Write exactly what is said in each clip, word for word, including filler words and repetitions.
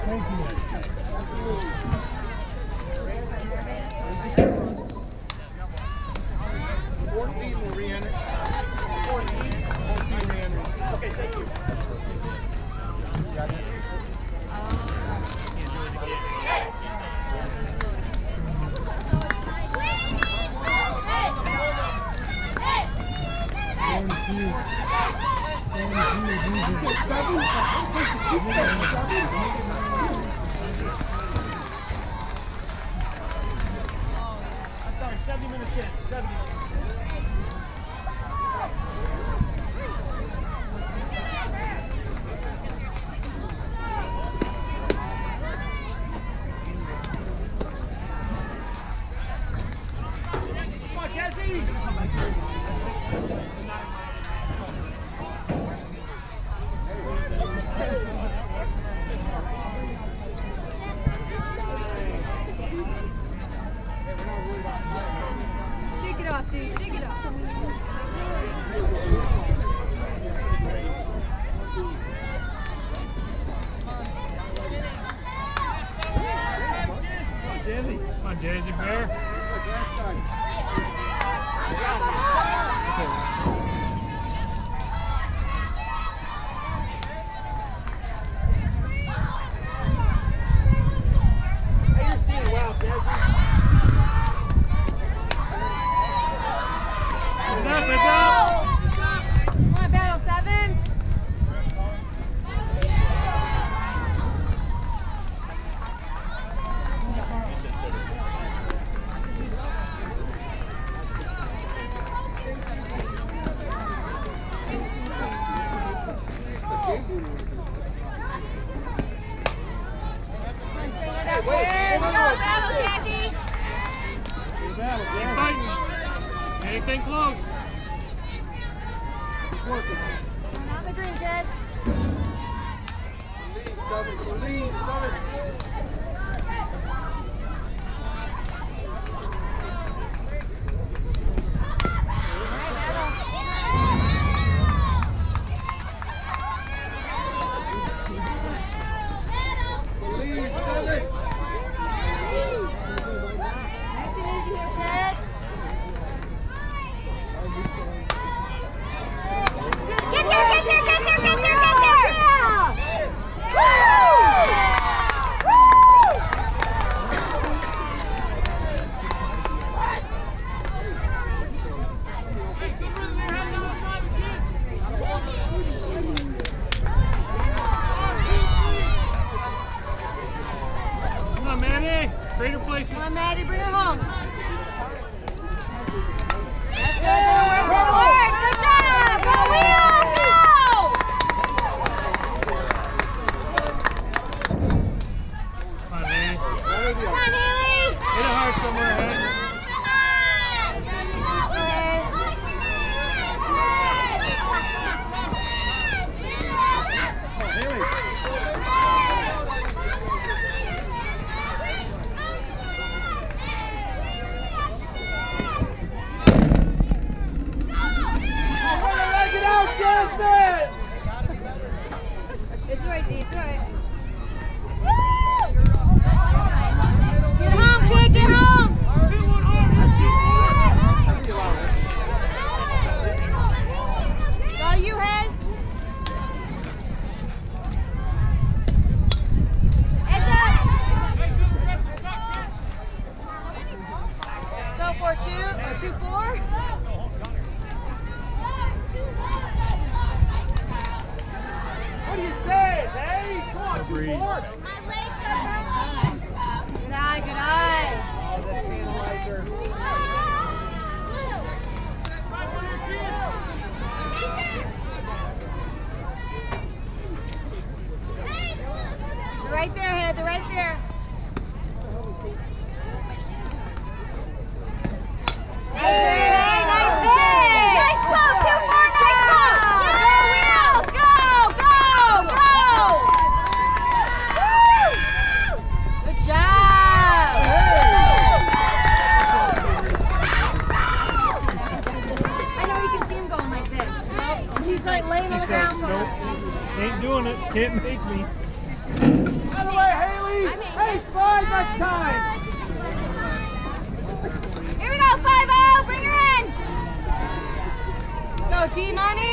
Thank you. fourteen will re-enter. fourteen. fourteen re-enter. Okay, thank you. Got it. I'm sorry, seventy minutes in. seventy. Come on, Jesse! Shake it off, dude. Shake it off. Come on, Jazzy Bear. Hey, you're seeing well, Jesse. Heads up, heads up. Come on, battle seven. Good job, battle, Jackie. Keep fighting. Anything close. Not the green, kid. Lead, seven. Lead, seven. Nice and easy here, kid. Get there, get there, get there, get there, get there! Woo! Woo! Come on, Manny. Greater places. Come on, Maddie, bring her home. That's good, that'll work, that'll work. Good job! Go Wheels, go! Come on, Manny. Come on, Haley! Hit it hard somewhere, man. It's alright, D, it's alright. Get home, kid, get home! Go you, head. Heads up! Go for two, or two, four. What do you say, hey? Come on, two, breeze. four. Good eye, good eye. Oh, that's analyzer. They're right there, head, they're right there. Nice hit, hey, nice hit! Nice ball, two, four, nice ball! Go Wheels, go, go, go! Woo! Good job! I know you can see him going like this. And she's like laying on the ground going. Nope. Ain't doing it. Can't make me. Out of the way, hey! Pace five next time. Here we go, five oh, bring her in. Let's go, D-Money.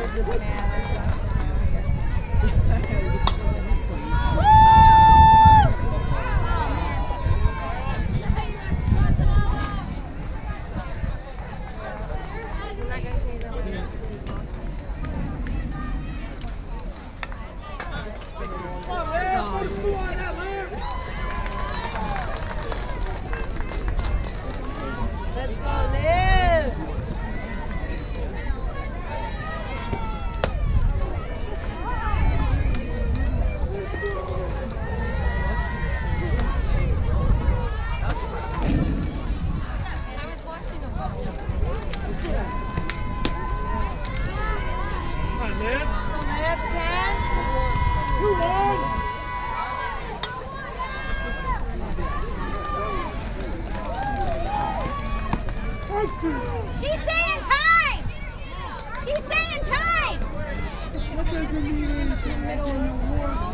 Let's go, Liz! Come on, Liv. Liz, Ken. Move on. She's saying time! She's saying time! That doesn't mean anything.